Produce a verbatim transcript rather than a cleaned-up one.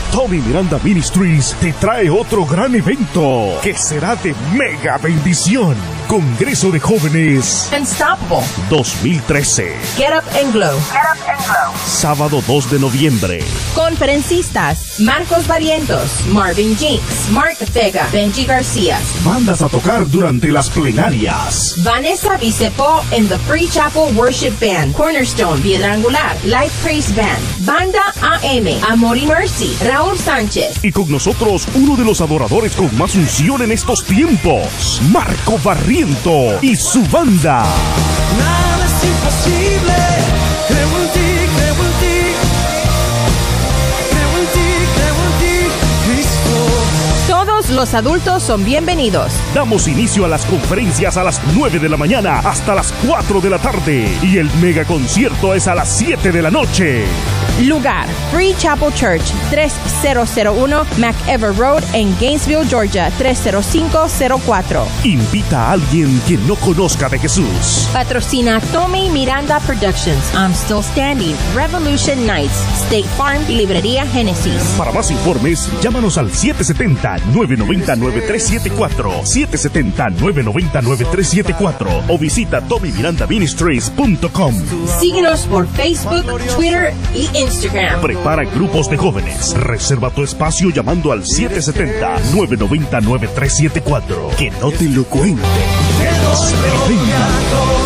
Tommy Miranda Ministries te trae otro gran evento que será de mega bendición. Congreso de Jóvenes Unstoppable dos mil trece. Get Up and Glow. Get Up and Glow. Sábado dos de noviembre. Conferencistas: Marcos Barrientos, Marvin Jinks, Mark Vega, Benji García. Bandas a tocar durante las plenarias: Vanessa Vicepo en The Free Chapel Worship Band, Cornerstone, Piedra Angular, Live Praise Band, Banda A M, Amor y Mercy, Raúl Sánchez. Y con nosotros, uno de los adoradores con más unción en estos tiempos, Marco Barrientos y su banda. Nada es imposible. Creo en ti, creo en ti. Creo en ti, creo en ti, Cristo. Todos los adultos son bienvenidos. Damos inicio a las conferencias a las nueve de la mañana hasta las cuatro de la tarde. Y el mega concierto es a las siete de la noche. Lugar: Free Chapel Church, tres mil uno McEver Road en Gainesville, Georgia, tres cero cinco cero cuatro. Invita a alguien que no conozca de Jesús. Patrocina Tommy Miranda Productions, I'm Still Standing, Revolution Nights, State Farm y Librería Génesis. Para más informes, llámanos al siete siete cero, nueve nueve cero, nueve tres siete cuatro, siete siete cero, nueve nueve cero, nueve tres siete cuatro o visita tommy miranda ministries punto com. Síguenos por Facebook, Twitter y Instagram. Prepara grupos de jóvenes. Reserva tu espacio llamando al siete siete cero, nueve nueve cero, nueve tres siete cuatro. Que no te lo cuenten. Te doy gloria,